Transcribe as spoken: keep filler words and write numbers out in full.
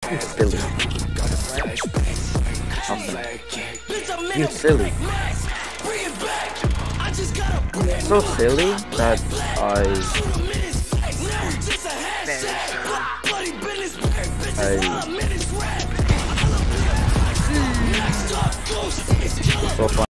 You're silly. You're silly. So silly that I I so fun.